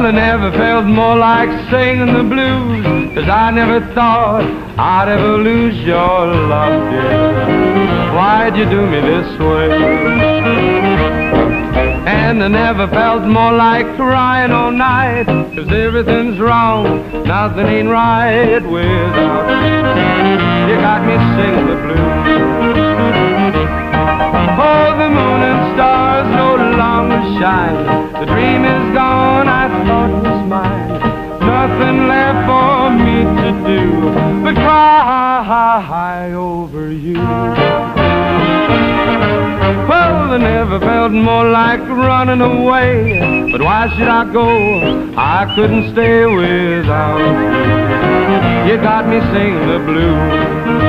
Well, I never felt more like singing the blues, 'cause I never thought I'd ever lose your love, dear. Why'd you do me this way? And I never felt more like crying all night, 'cause everything's wrong, nothing ain't right without you. You got me singing the blues. Oh, the moon and stars no longer shine. The dream is gone, I thought was mine. Nothing left for me to do but cry over you. Well, I never felt more like running away, but why should I go? I couldn't stay without you. You got me singing the blues.